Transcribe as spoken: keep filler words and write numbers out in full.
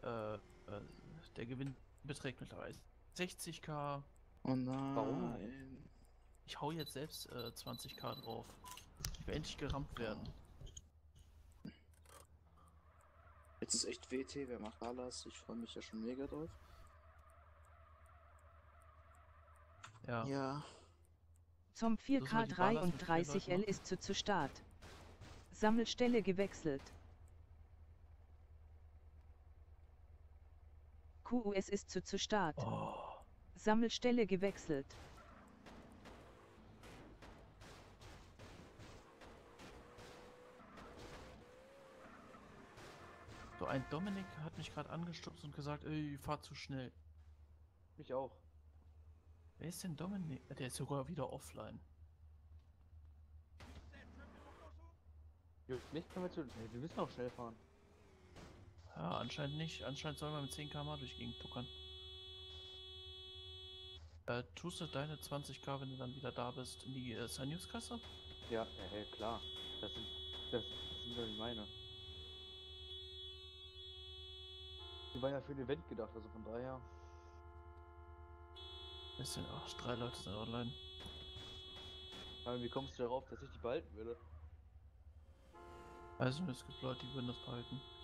äh, äh, der Gewinn beträgt mittlerweile sechzigtausend. Oh nein. Warum? Ich hau jetzt selbst äh, zwanzigtausend drauf. Ich will endlich gerammt werden. Jetzt ist echt W T, wer macht alles? Ich freue mich ja schon mega drauf. Ja. Ja. Zum vier Müssen wir K die Ballast mit vier dreiunddreißig L Leuten ist zu, zu Start. Sammelstelle gewechselt. Q U S ist zu, zu Start. Oh. Sammelstelle gewechselt. So, ein Dominik hat mich gerade angestupst und gesagt, ey, fahr zu schnell. Mich auch. Wer ist denn Dominik? Der ist sogar wieder offline. Jo, nicht können wir zu. Nee, wir müssen auch schnell fahren. Ja, anscheinend nicht. Anscheinend sollen wir mit zehn Kilometer durch die Gegend tuckern. Äh, tust du deine zwanzigtausend, wenn du dann wieder da bist, in die äh, News-Kasse? Ja, ja, ja, klar. Das sind. Das, das sind ja meine. Die waren ja für ein Event gedacht, also von daher. Bisschen, ach, drei Leute sind online. Aber wie kommst du darauf, dass ich die behalten würde? Also es gibt Leute, die würden das behalten.